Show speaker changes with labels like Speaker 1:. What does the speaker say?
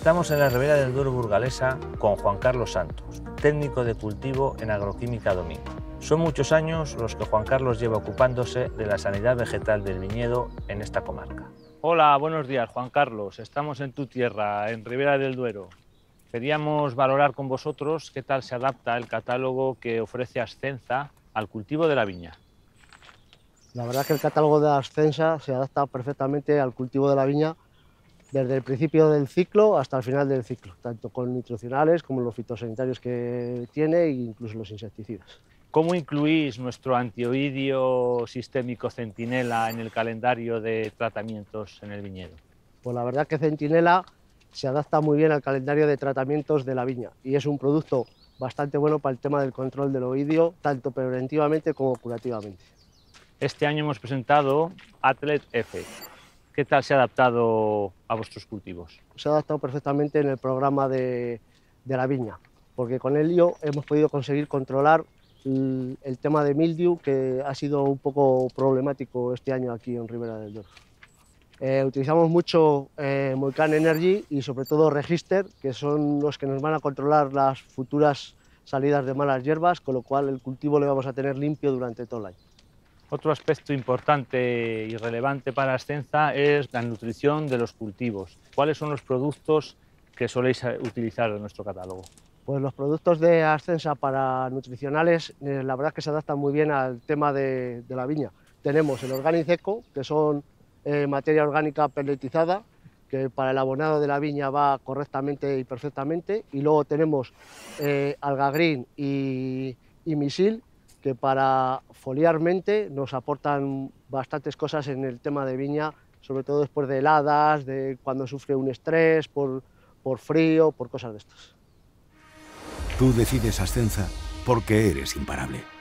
Speaker 1: Estamos en la Ribera del Duero burgalesa con Juan Carlos Santos, técnico de cultivo en Agroquímica Domingo. Son muchos años los que Juan Carlos lleva ocupándose de la sanidad vegetal del viñedo en esta comarca. Hola, buenos días Juan Carlos, estamos en tu tierra, en Ribera del Duero. Queríamos valorar con vosotros qué tal se adapta el catálogo que ofrece Ascensa al cultivo de la viña.
Speaker 2: La verdad es que el catálogo de Ascensa se adapta perfectamente al cultivo de la viña desde el principio del ciclo hasta el final del ciclo, tanto con nutricionales como los fitosanitarios que tiene e incluso los insecticidas.
Speaker 1: ¿Cómo incluís nuestro antioidio sistémico Centinela en el calendario de tratamientos en el viñedo?
Speaker 2: Pues la verdad que Centinela se adapta muy bien al calendario de tratamientos de la viña y es un producto bastante bueno para el tema del control del oidio, tanto preventivamente como curativamente.
Speaker 1: Este año hemos presentado Atlet F. ¿Qué tal se ha adaptado a vuestros cultivos?
Speaker 2: Se ha adaptado perfectamente en el programa de la viña, porque con ello hemos podido conseguir controlar el tema de mildiu, que ha sido un poco problemático este año aquí en Ribera del Duero. Utilizamos mucho Moican Energy y sobre todo Register, que son los que nos van a controlar las futuras salidas de malas hierbas, con lo cual el cultivo lo vamos a tener limpio durante todo el año.
Speaker 1: Otro aspecto importante y relevante para Ascensa es la nutrición de los cultivos. ¿Cuáles son los productos que soléis utilizar en nuestro catálogo?
Speaker 2: Pues los productos de Ascensa para nutricionales, la verdad es que se adaptan muy bien al tema de la viña. Tenemos el Organic Eco, que son materia orgánica pelletizada, que para el abonado de la viña va correctamente y perfectamente. Y luego tenemos Alga Green y Misil, que para foliarmente nos aportan bastantes cosas en el tema de viña, sobre todo después de heladas, de cuando sufre un estrés, por frío, por cosas de estas.
Speaker 3: Tú decides Ascensa porque eres imparable.